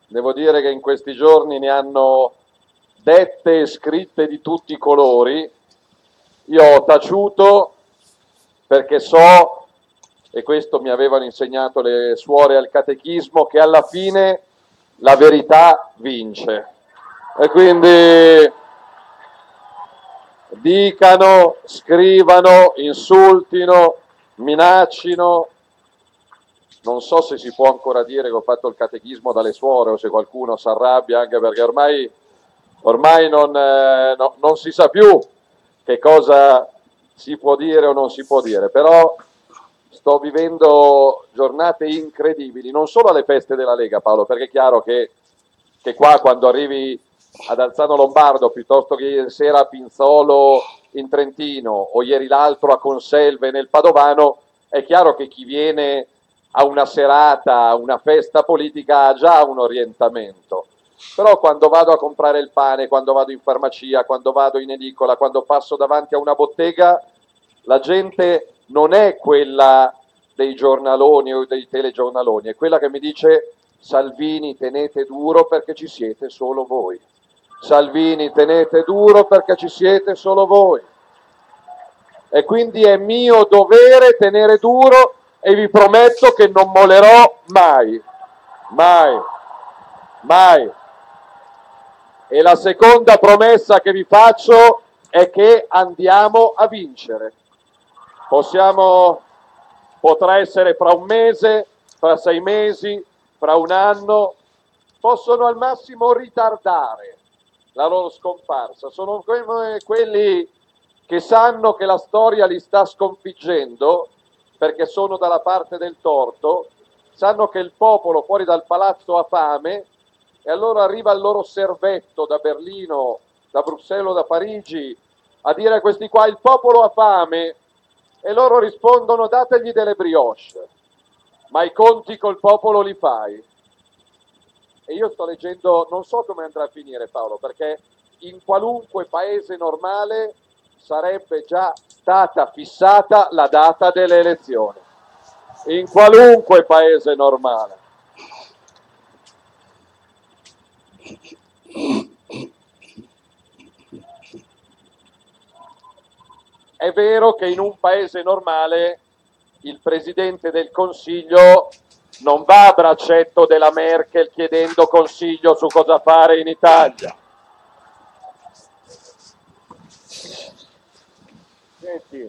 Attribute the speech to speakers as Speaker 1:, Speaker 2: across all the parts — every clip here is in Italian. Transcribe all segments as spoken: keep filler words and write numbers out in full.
Speaker 1: devo dire che in questi giorni ne hanno dette e scritte di tutti i colori. Io ho taciuto perché so, e questo mi avevano insegnato le suore al catechismo, che alla fine la verità vince. E quindi dicano, scrivano, insultino, minaccino. Non so se si può ancora dire che ho fatto il catechismo dalle suore o se qualcuno si arrabbia, anche perché ormai, ormai non, eh, no, non si sa più che cosa si può dire o non si può dire, però sto vivendo giornate incredibili, non solo alle feste della Lega, Paolo, perché è chiaro che, che qua quando arrivi ad Alzano Lombardo piuttosto che ieri sera a Pinzolo in Trentino o ieri l'altro a Conselve nel Padovano, è chiaro che chi viene a una serata, a una festa politica ha già un orientamento. Però quando vado a comprare il pane, quando vado in farmacia, quando vado in edicola, quando passo davanti a una bottega, la gente non è quella dei giornaloni o dei telegiornaloni, è quella che mi dice: Salvini, tenete duro perché ci siete solo voi. Salvini, tenete duro perché ci siete solo voi. E quindi è mio dovere tenere duro e vi prometto che non mollerò mai, mai, mai. E la seconda promessa che vi faccio è che andiamo a vincere. Possiamo, potrà essere fra un mese, fra sei mesi, fra un anno, possono al massimo ritardare la loro scomparsa. Sono come quelli che sanno che la storia li sta sconfiggendo perché sono dalla parte del torto, sanno che il popolo fuori dal palazzo ha fame e allora arriva il loro servetto da Berlino, da Bruxelles o da Parigi a dire a questi qua: il popolo ha fame, e loro rispondono: dategli delle brioche, ma i conti col popolo li fai. E io sto leggendo, non so come andrà a finire, Paolo, perché in qualunque paese normale sarebbe già stata fissata la data delle elezioni. In qualunque paese normale. È vero che in un paese normale il Presidente del Consiglio non va a braccetto della Merkel chiedendo consiglio su cosa fare in Italia. Senti.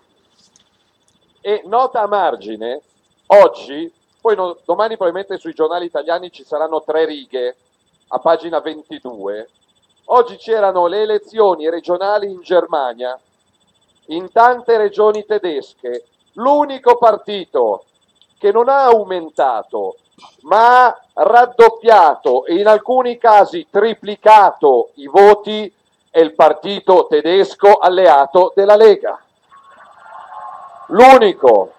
Speaker 1: E nota a margine, oggi, poi no, domani probabilmente sui giornali italiani ci saranno tre righe a pagina ventidue, oggi c'erano le elezioni regionali in Germania, in tante regioni tedesche, l'unico partito che non ha aumentato ma ha raddoppiato e in alcuni casi triplicato i voti è il partito tedesco alleato della Lega. L'unico.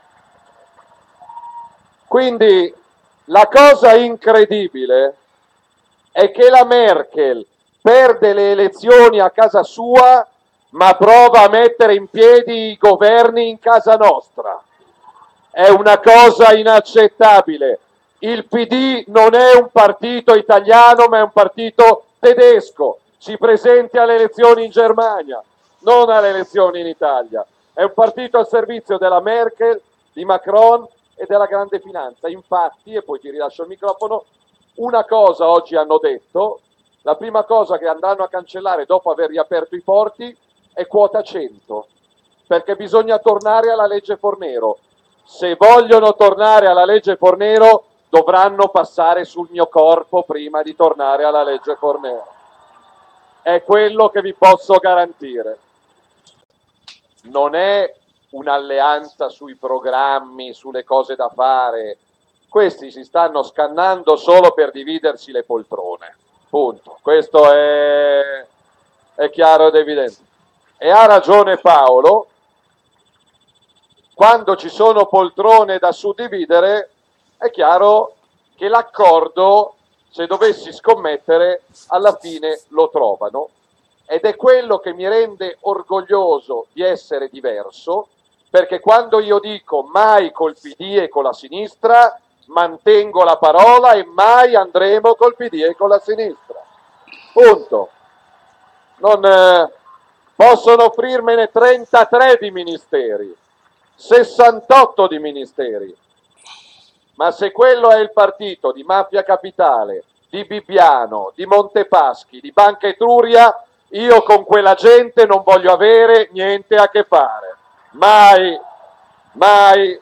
Speaker 1: Quindi la cosa incredibile è che la Merkel perde le elezioni a casa sua, ma prova a mettere in piedi i governi in casa nostra. È una cosa inaccettabile. Il P D non è un partito italiano, ma è un partito tedesco. Si presenti alle elezioni in Germania, non alle elezioni in Italia. È un partito al servizio della Merkel, di Macron e della grande finanza. Infatti, e poi ti rilascio il microfono, una cosa oggi hanno detto: la prima cosa che andranno a cancellare dopo aver riaperto i porti è quota cento, perché bisogna tornare alla legge Fornero. Se vogliono tornare alla legge Fornero dovranno passare sul mio corpo prima di tornare alla legge Fornero. È quello che vi posso garantire. Non è un'alleanza sui programmi, sulle cose da fare. Questi si stanno scannando solo per dividersi le poltrone. Punto. Questo è, è chiaro ed evidente. E ha ragione Paolo, quando ci sono poltrone da suddividere è chiaro che l'accordo, se dovessi scommettere, alla fine lo trovano. Ed è quello che mi rende orgoglioso di essere diverso, perché quando io dico mai col P D e con la sinistra, mantengo la parola e mai andremo col P D e con la sinistra. Punto. Non eh, possono offrirmene trentatré di ministeri, sessantotto di ministeri, ma se quello è il partito di Mafia Capitale, di Bibbiano, di Montepaschi, di Banca Etruria, io con quella gente non voglio avere niente a che fare. Mai, mai.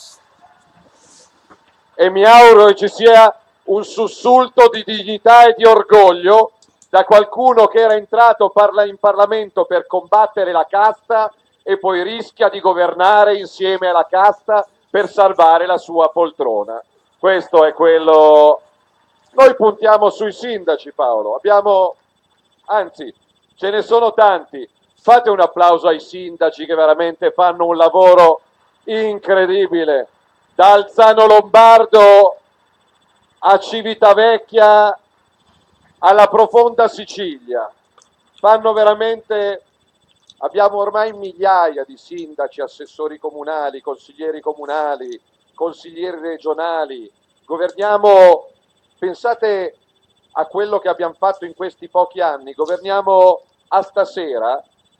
Speaker 1: E mi auguro che ci sia un sussulto di dignità e di orgoglio da qualcuno che era entrato in Parlamento per combattere la casta e poi rischia di governare insieme alla casta per salvare la sua poltrona. Questo è quello. Noi puntiamo sui sindaci, Paolo. Abbiamo, anzi, ce ne sono tanti. Fate un applauso ai sindaci che veramente fanno un lavoro incredibile. Da Alzano Lombardo a Civitavecchia alla profonda Sicilia. Fanno veramente. Abbiamo ormai migliaia di sindaci, assessori comunali, consiglieri comunali, consiglieri regionali. Governiamo, pensate a quello che abbiamo fatto in questi pochi anni, governiamo a stasera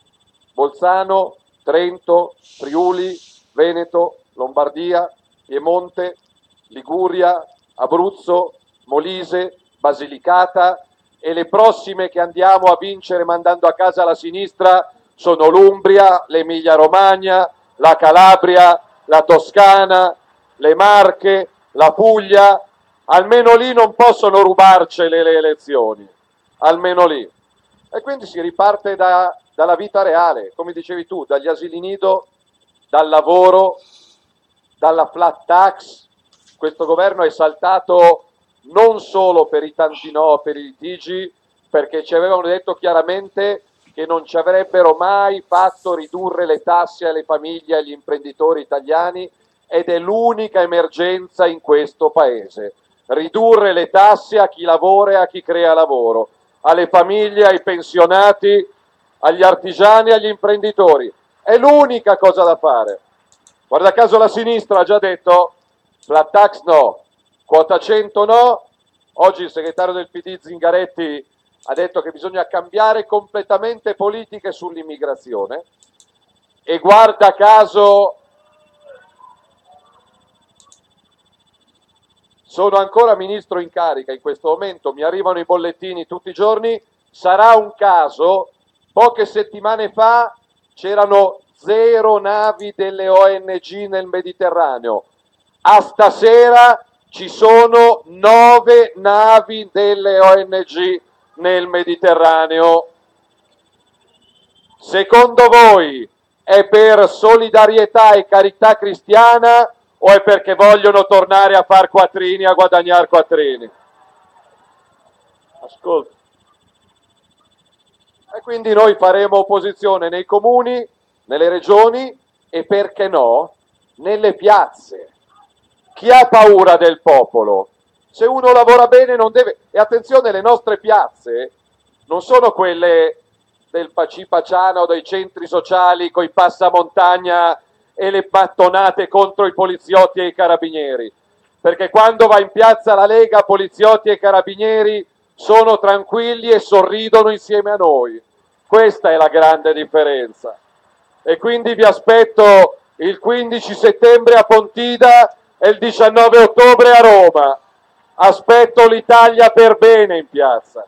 Speaker 1: Bolzano, Trento, Friuli, Veneto, Lombardia, Piemonte, Liguria, Abruzzo, Molise, Basilicata, e le prossime che andiamo a vincere mandando a casa la sinistra sono l'Umbria, l'Emilia Romagna, la Calabria, la Toscana, le Marche, la Puglia. Almeno lì non possono rubarcele le elezioni, almeno lì. E quindi si riparte da, dalla vita reale, come dicevi tu, dagli asili nido, dal lavoro, dalla flat tax. Questo governo è saltato non solo per i tanti no, per i litigi, perché ci avevano detto chiaramente che non ci avrebbero mai fatto ridurre le tasse alle famiglie e agli imprenditori italiani, ed è l'unica emergenza in questo paese. Ridurre le tasse a chi lavora e a chi crea lavoro, alle famiglie, ai pensionati, agli artigiani e agli imprenditori. È l'unica cosa da fare. Guarda caso la sinistra ha già detto flat tax no, quota cento no. Oggi il segretario del P D Zingaretti ha detto che bisogna cambiare completamente politiche sull'immigrazione, e guarda caso sono ancora ministro in carica in questo momento, mi arrivano i bollettini tutti i giorni. Sarà un caso, poche settimane fa c'erano zero navi delle O N G nel Mediterraneo, a stasera ci sono nove navi delle O N G nel Mediterraneo. Secondo voi è per solidarietà e carità cristiana o è perché vogliono tornare a far quattrini, a guadagnare quattrini? Ascolta. E quindi noi faremo opposizione nei comuni, nelle regioni e, perché no, nelle piazze. Chi ha paura del popolo? Se uno lavora bene non deve. E attenzione, le nostre piazze non sono quelle del Pacipaciana o dei centri sociali coi passamontagna e le battonate contro i poliziotti e i carabinieri, perché quando va in piazza la Lega, poliziotti e carabinieri sono tranquilli e sorridono insieme a noi. Questa è la grande differenza. E quindi vi aspetto il quindici settembre a Pontida e il diciannove ottobre a Roma. Aspetto l'Italia per bene in piazza.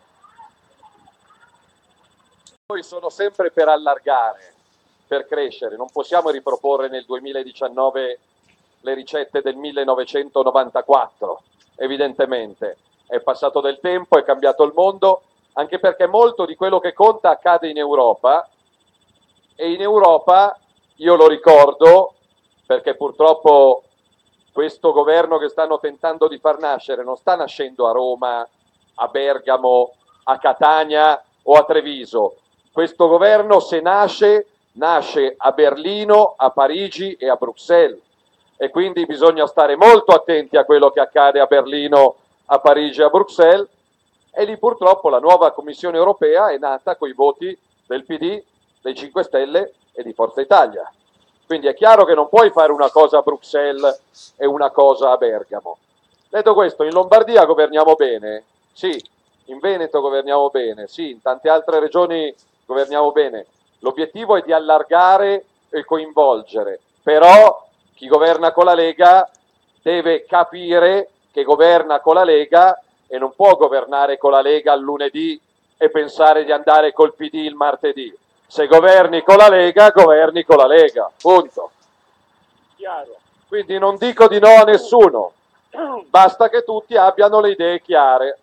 Speaker 1: Noi sono sempre per allargare, per crescere. Non possiamo riproporre nel duemiladiciannove le ricette del millenovecentonovantaquattro, evidentemente. È passato del tempo, è cambiato il mondo, anche perché molto di quello che conta accade in Europa, e in Europa, io lo ricordo, perché purtroppo questo governo che stanno tentando di far nascere non sta nascendo a Roma, a Bergamo, a Catania o a Treviso. Questo governo, se nasce, nasce a Berlino, a Parigi e a Bruxelles, e quindi bisogna stare molto attenti a quello che accade a Berlino, a Parigi e a Bruxelles. E lì purtroppo la nuova Commissione europea è nata coi voti del P D, dei cinque Stelle e di Forza Italia. Quindi è chiaro che non puoi fare una cosa a Bruxelles e una cosa a Bergamo. Detto questo, in Lombardia governiamo bene, sì, in Veneto governiamo bene, sì, in tante altre regioni governiamo bene. L'obiettivo è di allargare e coinvolgere, però chi governa con la Lega deve capire che governa con la Lega e non può governare con la Lega il lunedì e pensare di andare col P D il martedì. Se governi con la Lega, governi con la Lega, punto.
Speaker 2: Chiaro.
Speaker 1: Quindi non dico di no a nessuno, basta che tutti abbiano le idee chiare.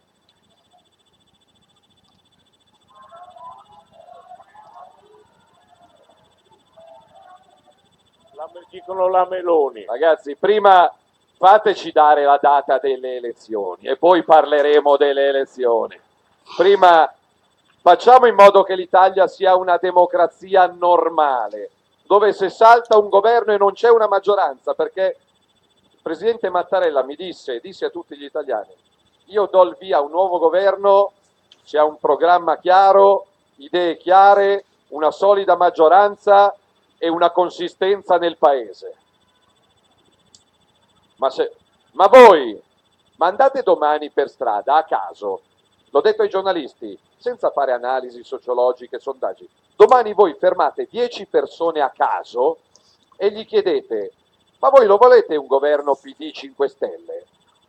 Speaker 2: La, dicono la Meloni.
Speaker 1: Ragazzi, prima fateci dare la data delle elezioni e poi parleremo delle elezioni. Prima facciamo in modo che l'Italia sia una democrazia normale, dove se salta un governo e non c'è una maggioranza, perché il presidente Mattarella mi disse, disse a tutti gli italiani, io do il via a un nuovo governo, c'è un programma chiaro, idee chiare, una solida maggioranza e una consistenza nel paese. Ma, se, ma voi mandate domani per strada a caso, l'ho detto ai giornalisti, senza fare analisi sociologiche, sondaggi, domani voi fermate dieci persone a caso e gli chiedete, ma voi lo volete un governo P D cinque Stelle?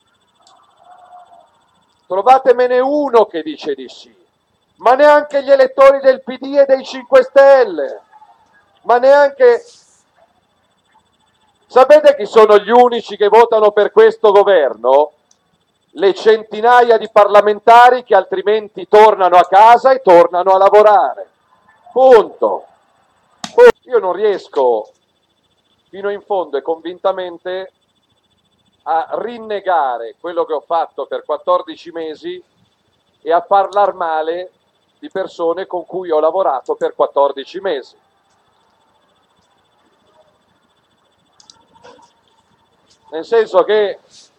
Speaker 1: Trovatemene uno che dice di sì, ma neanche gli elettori del P D e dei cinque Stelle, ma neanche... Sapete chi sono gli unici che votano per questo governo? Le centinaia di parlamentari che altrimenti tornano a casa e tornano a lavorare. Punto. Io non riesco fino in fondo e convintamente a rinnegare quello che ho fatto per quattordici mesi e a parlare male di persone con cui ho lavorato per quattordici mesi. Nel senso che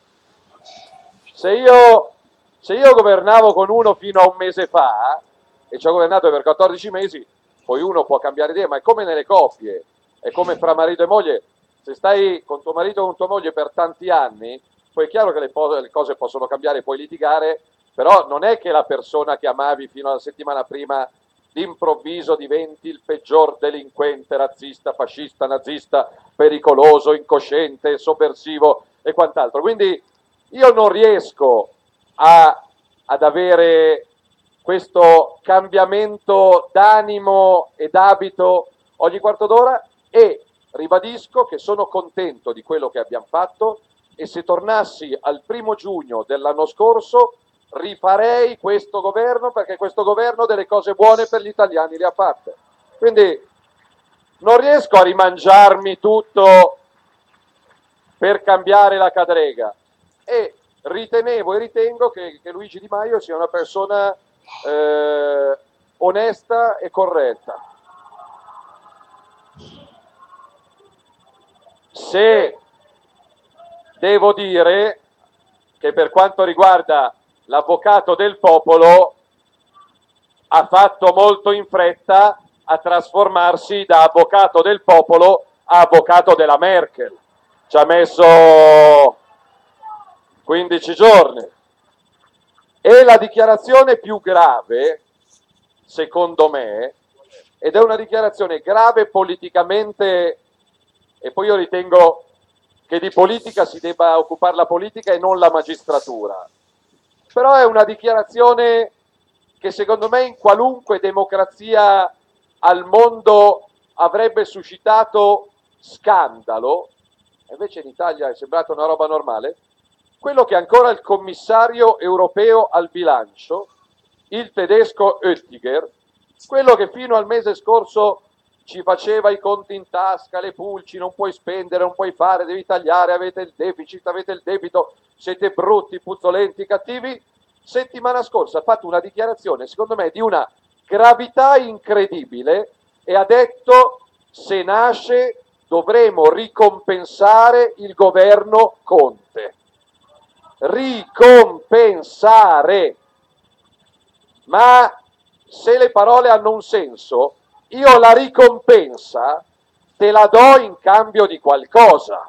Speaker 1: se io, se io governavo con uno fino a un mese fa e ci ho governato per quattordici mesi, poi uno può cambiare idea, ma è come nelle coppie, è come fra marito e moglie. Se stai con tuo marito o con tua moglie per tanti anni, poi è chiaro che le, po- le cose possono cambiare, puoi litigare, però non è che la persona che amavi fino alla settimana prima d'improvviso diventi il peggior delinquente, razzista, fascista, nazista, pericoloso, incosciente, sovversivo e quant'altro. Quindi io non riesco a, ad avere questo cambiamento d'animo e d'abito ogni quarto d'ora e ribadisco che sono contento di quello che abbiamo fatto e se tornassi al primo giugno dell'anno scorso rifarei questo governo perché questo governo delle cose buone per gli italiani le ha fatte. Quindi non riesco a rimangiarmi tutto per cambiare la cadrega e ritenevo e ritengo che, che Luigi Di Maio sia una persona eh, onesta e corretta. Se devo dire che per quanto riguarda l'avvocato del popolo ha fatto molto in fretta a trasformarsi da avvocato del popolo a avvocato della Merkel. Ci ha messo quindici giorni. E la dichiarazione più grave, secondo me, ed è una dichiarazione grave politicamente, e poi io ritengo che di politica si debba occupare la politica e non la magistratura, però è una dichiarazione che secondo me in qualunque democrazia al mondo avrebbe suscitato scandalo, invece in Italia è sembrata una roba normale, quello che ancora il commissario europeo al bilancio, il tedesco Oettinger, quello che fino al mese scorso ci faceva i conti in tasca, le pulci, non puoi spendere, non puoi fare, devi tagliare, avete il deficit, avete il debito, siete brutti, puzzolenti, cattivi, settimana scorsa ha fatto una dichiarazione, secondo me, di una gravità incredibile e ha detto se nasce dovremo ricompensare il governo Conte. Ricompensare. Ma se le parole hanno un senso, io la ricompensa te la do in cambio di qualcosa.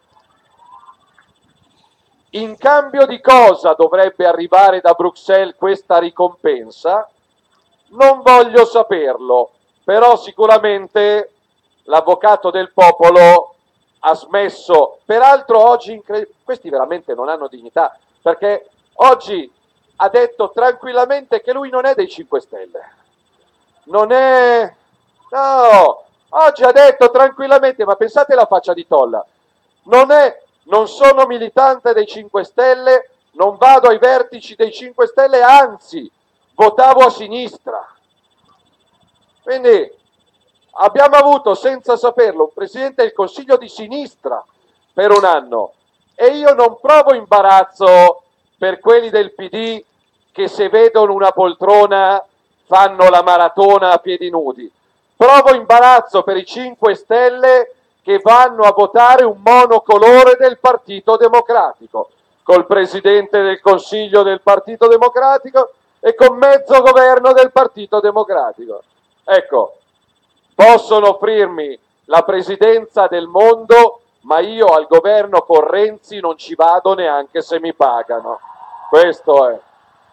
Speaker 1: In cambio di cosa dovrebbe arrivare da Bruxelles questa ricompensa? Non voglio saperlo, però sicuramente l'avvocato del popolo ha smesso. Peraltro oggi, incre- questi veramente non hanno dignità, perché oggi ha detto tranquillamente che lui non è dei cinque Stelle. Non è... No, oggi ha detto tranquillamente, ma pensate alla faccia di Tolla, non è... Non sono militante dei cinque Stelle, non vado ai vertici dei cinque Stelle, anzi, votavo a sinistra. Quindi abbiamo avuto, senza saperlo, un Presidente del Consiglio di sinistra per un anno e io non provo imbarazzo per quelli del P D che se vedono una poltrona fanno la maratona a piedi nudi. Provo imbarazzo per i cinque Stelle che vanno a votare un monocolore del Partito Democratico, col Presidente del Consiglio del Partito Democratico e con mezzo governo del Partito Democratico. Ecco, possono offrirmi la presidenza del mondo, ma io al governo con Renzi non ci vado neanche se mi pagano. Questo è.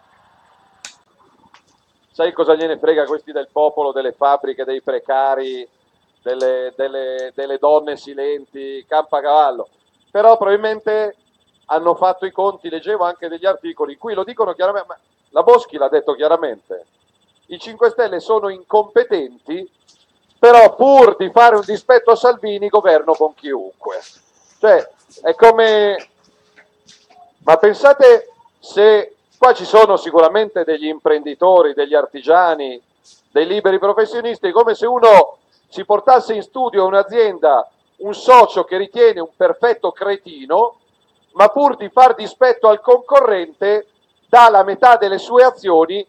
Speaker 1: Sai cosa gliene frega questi del popolo, delle fabbriche, dei precari, delle, delle, delle donne silenti, Campacavallo? Però probabilmente hanno fatto i conti, leggevo anche degli articoli in cui lo dicono chiaramente, ma la Boschi l'ha detto chiaramente, i cinque Stelle sono incompetenti, però pur di fare un dispetto a Salvini governo con chiunque. Cioè, è come... Ma pensate se qua ci sono sicuramente degli imprenditori, degli artigiani, dei liberi professionisti, come se uno si portasse in studio un'azienda, un socio che ritiene un perfetto cretino, ma pur di far dispetto al concorrente dà la metà delle sue azioni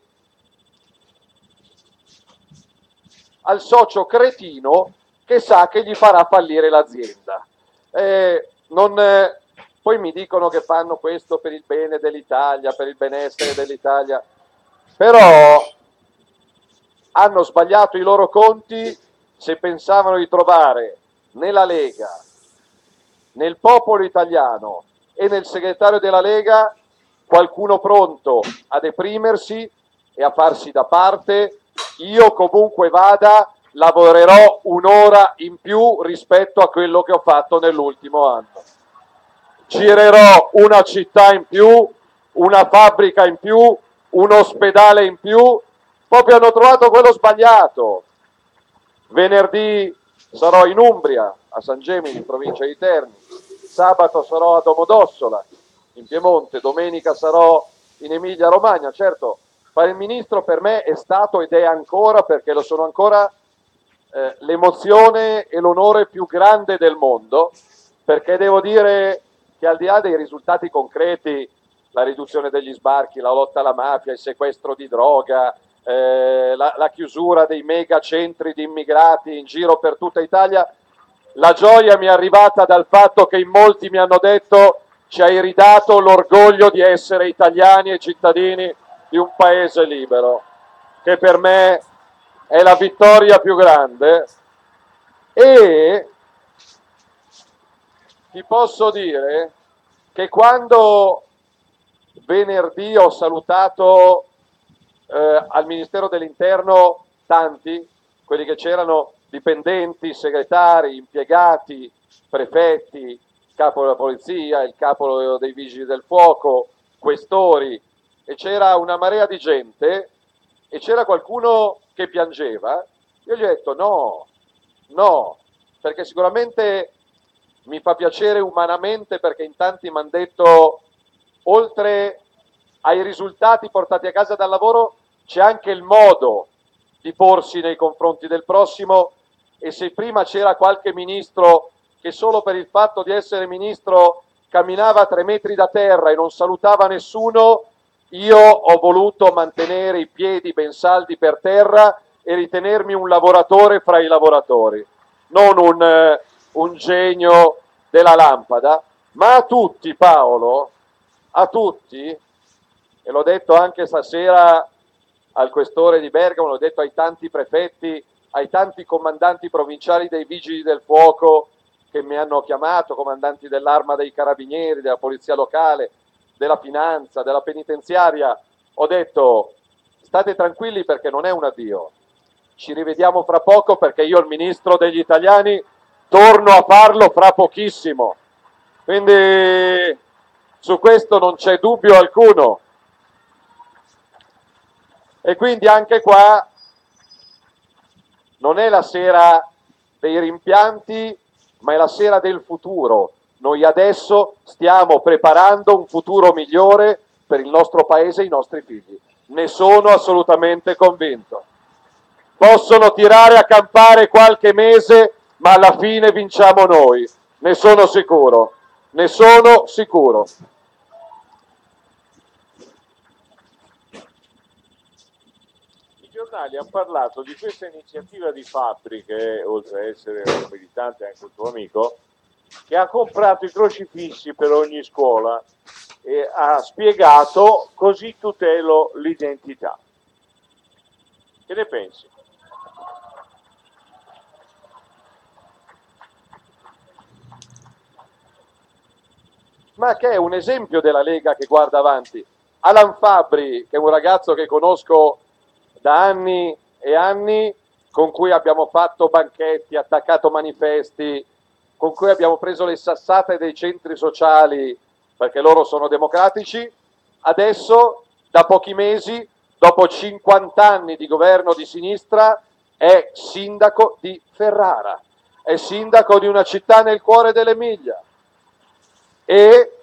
Speaker 1: al socio cretino che sa che gli farà fallire l'azienda. Eh, non, eh, poi mi dicono che fanno questo per il bene dell'Italia, per il benessere dell'Italia, però hanno sbagliato i loro conti se pensavano di trovare nella Lega, nel popolo italiano e nel segretario della Lega qualcuno pronto a deprimersi e a farsi da parte. Io comunque vada, lavorerò un'ora in più rispetto a quello che ho fatto nell'ultimo anno. Girerò una città in più, una fabbrica in più, un ospedale in più, proprio hanno trovato quello sbagliato. Venerdì sarò in Umbria, a San Gemini, in provincia di Terni, sabato sarò a Domodossola, in Piemonte, domenica sarò in Emilia Romagna. Certo, fare il ministro per me è stato ed è ancora, perché lo sono ancora, eh, l'emozione e l'onore più grande del mondo, perché devo dire che al di là dei risultati concreti, la riduzione degli sbarchi, la lotta alla mafia, il sequestro di droga, eh, la, la chiusura dei mega centri di immigrati in giro per tutta Italia, la gioia mi è arrivata dal fatto che in molti mi hanno detto: ci hai ridato l'orgoglio di essere italiani e cittadini di un paese libero, che per me è la vittoria più grande. E ti posso dire che quando venerdì ho salutato eh, al Ministero dell'Interno tanti, quelli che c'erano, dipendenti, segretari, impiegati, prefetti, il capo della polizia, il capo dei vigili del fuoco, questori, e c'era una marea di gente e c'era qualcuno che piangeva, io gli ho detto no, no, perché sicuramente mi fa piacere umanamente, perché in tanti mi hanno detto, oltre ai risultati portati a casa dal lavoro, c'è anche il modo di porsi nei confronti del prossimo, e se prima c'era qualche ministro che solo per il fatto di essere ministro camminava a tre metri da terra e non salutava nessuno, io ho voluto mantenere i piedi ben saldi per terra e ritenermi un lavoratore fra i lavoratori, non un, eh, un genio della lampada. Ma a tutti, Paolo, a tutti, e l'ho detto anche stasera al questore di Bergamo, l'ho detto ai tanti prefetti ai tanti comandanti provinciali dei Vigili del Fuoco che mi hanno chiamato, comandanti dell'Arma dei Carabinieri, della Polizia Locale, della Finanza, della Penitenziaria, ho detto state tranquilli perché non è un addio, ci rivediamo fra poco perché io il ministro degli italiani torno a farlo fra pochissimo, quindi su questo non c'è dubbio alcuno. E quindi anche qua non è la sera dei rimpianti, ma è la sera del futuro. Noi adesso stiamo preparando un futuro migliore per il nostro paese e i nostri figli. Ne sono assolutamente convinto. Possono tirare a campare qualche mese, ma alla fine vinciamo noi. Ne sono sicuro. Ne sono sicuro.
Speaker 2: I giornali hanno parlato di questa iniziativa di Fabbri, che oltre a essere un militante è anche un tuo amico, che ha comprato i crocifissi per ogni scuola e ha spiegato così tutelo l'identità. Che ne pensi?
Speaker 1: Ma che è un esempio della Lega che guarda avanti. Alan Fabbri, che è un ragazzo che conosco da anni e anni, con cui abbiamo fatto banchetti, attaccato manifesti, con cui abbiamo preso le sassate dei centri sociali perché loro sono democratici, adesso da pochi mesi, dopo cinquanta anni di governo di sinistra, è sindaco di Ferrara, è sindaco di una città nel cuore dell'Emilia e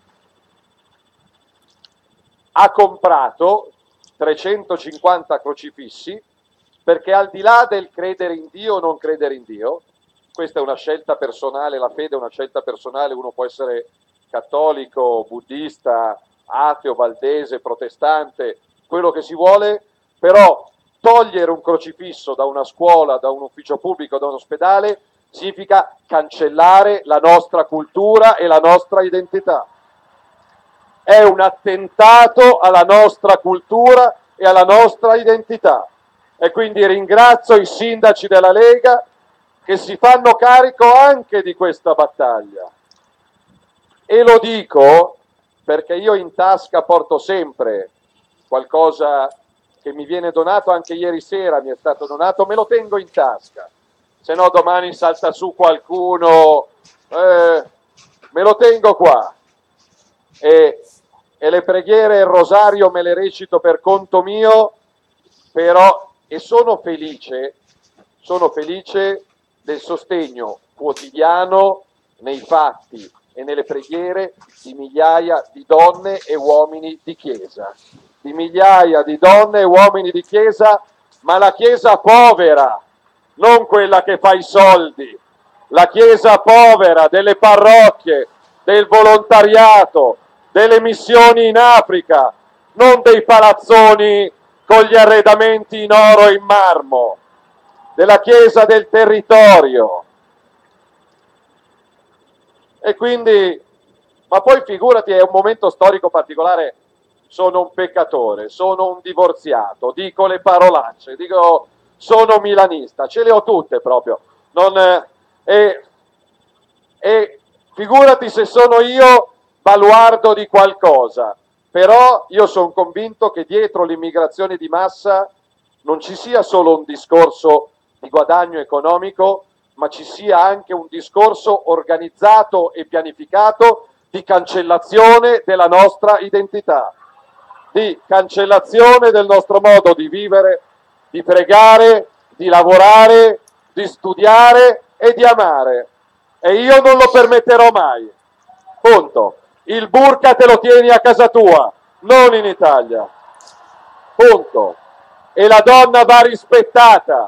Speaker 1: ha comprato trecentocinquanta crocifissi perché al di là del credere in Dio o non credere in Dio, questa è una scelta personale, la fede è una scelta personale, uno può essere cattolico, buddista, ateo, valdese, protestante, quello che si vuole, però togliere un crocifisso da una scuola, da un ufficio pubblico, da un ospedale, significa cancellare la nostra cultura e la nostra identità. È un attentato alla nostra cultura e alla nostra identità. E quindi ringrazio i sindaci della Lega che si fanno carico anche di questa battaglia. E lo dico perché io in tasca porto sempre qualcosa che mi viene donato, anche ieri sera mi è stato donato, me lo tengo in tasca, se no domani salta su qualcuno, eh, me lo tengo qua. E, e le preghiere e il rosario me le recito per conto mio, però, e sono felice, sono felice del sostegno quotidiano nei fatti e nelle preghiere di migliaia di donne e uomini di Chiesa, di migliaia di donne e uomini di Chiesa, ma la Chiesa povera, non quella che fa i soldi, la Chiesa povera delle parrocchie, del volontariato, delle missioni in Africa, non dei palazzoni con gli arredamenti in oro e in marmo, della Chiesa del territorio. E quindi, ma poi figurati, è un momento storico particolare, sono un peccatore, sono un divorziato, dico le parolacce, dico sono milanista, ce le ho tutte proprio, non, eh, e, e figurati se sono io baluardo di qualcosa, però io sono convinto che dietro l'immigrazione di massa non ci sia solo un discorso di guadagno economico, ma ci sia anche un discorso organizzato e pianificato di cancellazione della nostra identità, di cancellazione del nostro modo di vivere, di pregare, di lavorare, di studiare e di amare. E io non lo permetterò mai. Punto. Il burka te lo tieni a casa tua, non in Italia. Punto. E la donna va rispettata.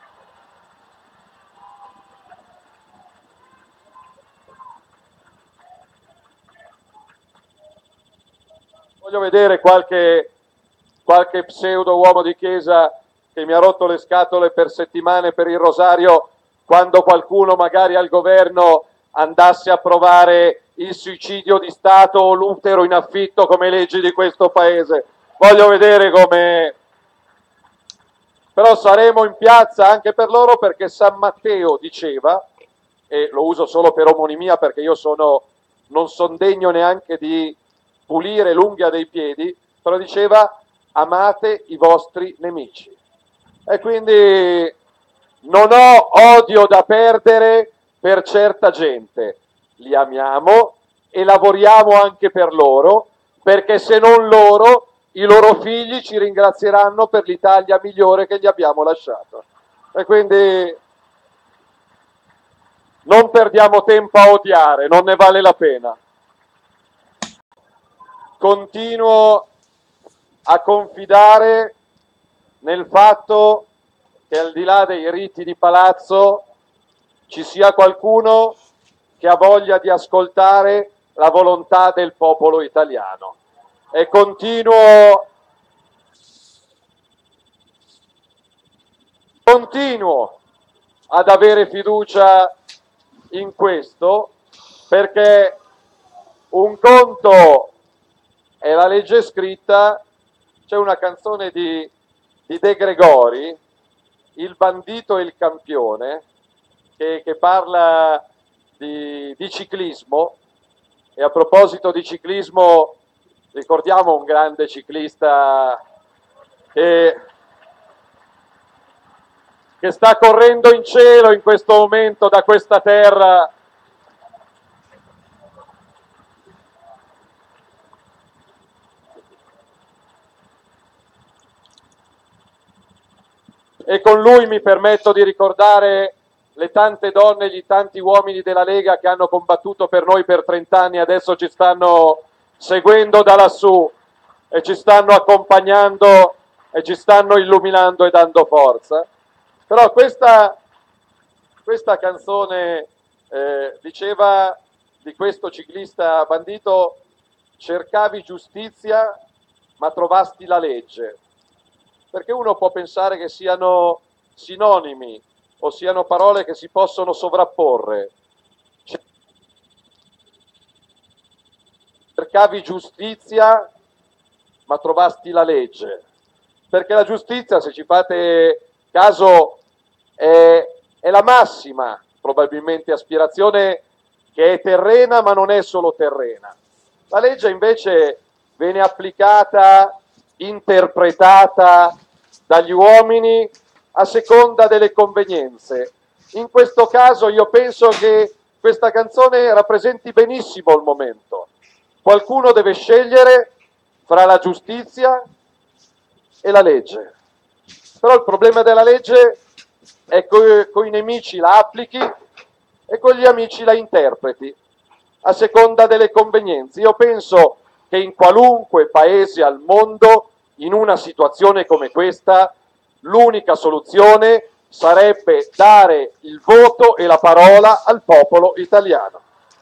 Speaker 1: Voglio vedere qualche, qualche pseudo uomo di chiesa che mi ha rotto le scatole per settimane per il rosario, quando qualcuno magari al governo andasse a approvare il suicidio di Stato o l'utero in affitto come leggi di questo paese. Voglio vedere come... però saremo in piazza anche per loro, perché San Matteo diceva, e lo uso solo per omonimia perché io sono, non sono degno neanche di pulire l'unghia dei piedi, però diceva amate i vostri nemici. E quindi non ho odio da perdere per certa gente, li amiamo e lavoriamo anche per loro, perché se non loro, i loro figli ci ringrazieranno per l'Italia migliore che gli abbiamo lasciato. E quindi non perdiamo tempo a odiare, non ne vale la pena. Continuo a confidare nel fatto che al di là dei riti di palazzo ci sia qualcuno che ha voglia di ascoltare la volontà del popolo italiano. E continuo, continuo ad avere fiducia in questo, perché un conto è la legge scritta. C'è una canzone di, di De Gregori, Il bandito e il campione, che, che parla di, di ciclismo, e a proposito di ciclismo ricordiamo un grande ciclista che, che sta correndo in cielo in questo momento da questa terra, e con lui mi permetto di ricordare le tante donne e gli tanti uomini della Lega che hanno combattuto per noi per trent'anni, adesso ci stanno seguendo da lassù e ci stanno accompagnando e ci stanno illuminando e dando forza. Però questa, questa canzone eh, diceva di questo ciclista bandito: cercavi giustizia ma trovasti la legge. Perché uno può pensare che siano sinonimi o siano parole che si possono sovrapporre. Cercavi giustizia ma trovasti la legge, perché la giustizia, se ci fate caso, è, è la massima probabilmente aspirazione, che è terrena ma non è solo terrena. La legge invece viene applicata, interpretata dagli uomini a seconda delle convenienze. In questo caso io penso che questa canzone rappresenti benissimo il momento. Qualcuno deve scegliere fra la giustizia e la legge. Però il problema della legge è che con i nemici la applichi e con gli amici la interpreti a seconda delle convenienze. Io penso che in qualunque paese al mondo, in una situazione come questa, l'unica soluzione sarebbe dare il voto e la parola al popolo italiano.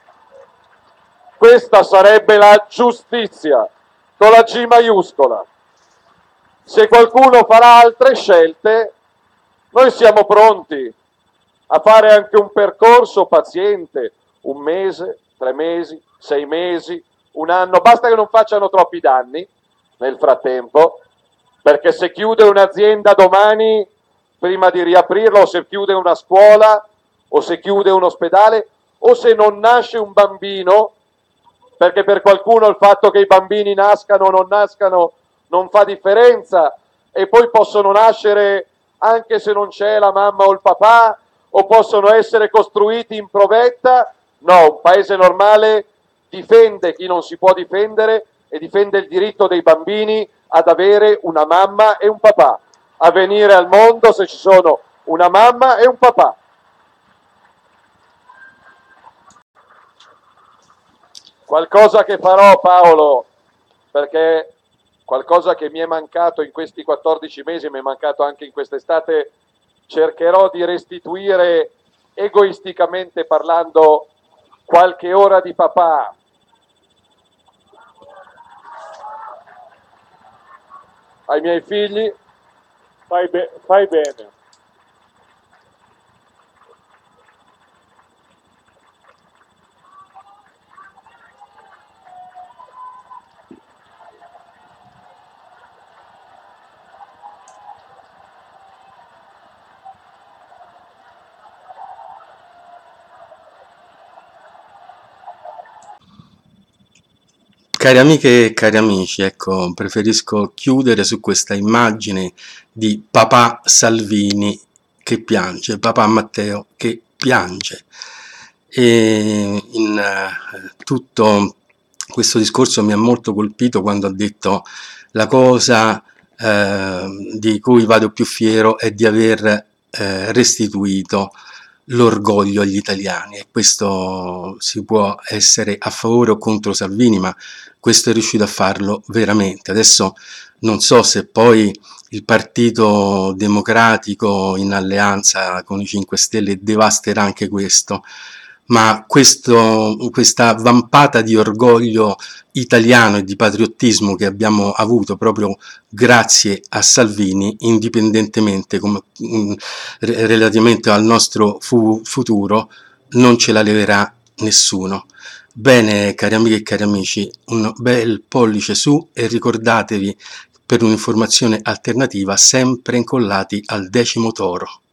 Speaker 1: Questa sarebbe la giustizia, con la G maiuscola. Se qualcuno farà altre scelte, noi siamo pronti a fare anche un percorso paziente, un mese, tre mesi, sei mesi, un anno, basta che non facciano troppi danni nel frattempo, perché se chiude un'azienda domani, prima di riaprirla, o se chiude una scuola, o se chiude un ospedale, o se non nasce un bambino, perché per qualcuno il fatto che i bambini nascano o non nascano non fa differenza, e poi possono nascere anche se non c'è la mamma o il papà, o possono essere costruiti in provetta. No, un paese normale difende chi non si può difendere e difende il diritto dei bambini ad avere una mamma e un papà, a venire al mondo se ci sono una mamma e un papà. Qualcosa che farò, Paolo, perché qualcosa che mi è mancato in questi quattordici mesi, mi è mancato anche in quest'estate, cercherò di restituire, egoisticamente parlando, qualche ora di papà ai miei figli.
Speaker 2: Fai, be- fai bene.
Speaker 3: Cari amiche e cari amici, ecco, preferisco chiudere su questa immagine di papà Salvini che piange, papà Matteo che piange. E in uh, tutto questo discorso mi ha molto colpito quando ha detto: la cosa uh, di cui vado più fiero è di aver uh, restituito l'orgoglio agli italiani. E questo si può essere a favore o contro Salvini, ma questo è riuscito a farlo veramente. Adesso non so se poi il Partito Democratico in alleanza con i cinque Stelle devasterà anche questo, ma questo, questa vampata di orgoglio italiano e di patriottismo che abbiamo avuto proprio grazie a Salvini, indipendentemente come, mh, relativamente al nostro fu- futuro, non ce la leverà nessuno. Bene, cari amiche e cari amici, un bel pollice su e ricordatevi, per un'informazione alternativa, sempre incollati al decimo toro.